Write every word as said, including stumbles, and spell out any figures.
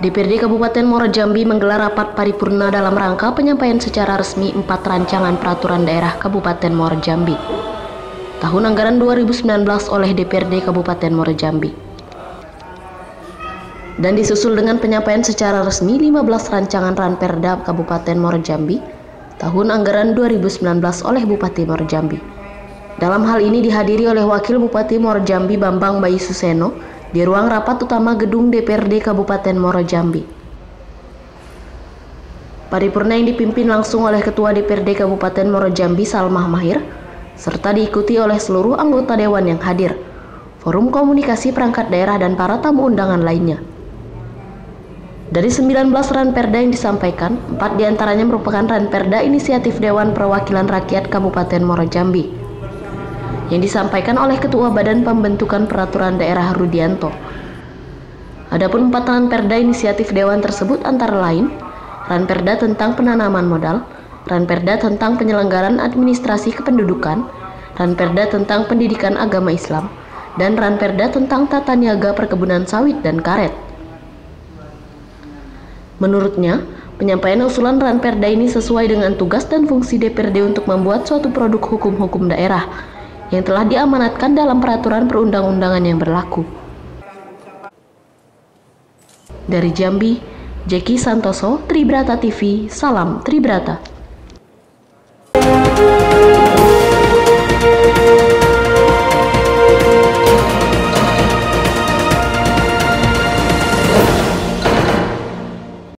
D P R D Kabupaten Muaro Jambi menggelar rapat paripurna dalam rangka penyampaian secara resmi empat rancangan peraturan daerah Kabupaten Muaro Jambi tahun anggaran dua ribu sembilan belas oleh D P R D Kabupaten Muaro Jambi. Dan disusul dengan penyampaian secara resmi lima belas rancangan Ranperda Kabupaten Muaro Jambi tahun anggaran dua ribu sembilan belas oleh Bupati Muaro Jambi. Dalam hal ini dihadiri oleh Wakil Bupati Muaro Jambi Bambang Bayi Suseno di ruang rapat utama gedung D P R D Kabupaten Muaro Jambi. Paripurna yang dipimpin langsung oleh Ketua D P R D Kabupaten Muaro Jambi Salmah Mahir, serta diikuti oleh seluruh anggota Dewan yang hadir, forum komunikasi perangkat daerah dan para tamu undangan lainnya. Dari sembilan belas Ranperda yang disampaikan, empat diantaranya merupakan Ranperda inisiatif Dewan Perwakilan Rakyat Kabupaten Muaro Jambi yang disampaikan oleh Ketua Badan Pembentukan Peraturan Daerah Rudianto. Adapun empat Ranperda inisiatif Dewan tersebut antara lain Ranperda tentang penanaman modal, Ranperda tentang penyelenggaraan administrasi kependudukan, Ranperda tentang pendidikan agama Islam, dan Ranperda tentang tata niaga perkebunan sawit dan karet. Menurutnya, penyampaian usulan Ranperda ini sesuai dengan tugas dan fungsi D P R D untuk membuat suatu produk hukum-hukum daerah yang telah diamanatkan dalam peraturan perundang-undangan yang berlaku. Dari Jambi, Jeki Santoso, Tribrata T V, salam Tribrata.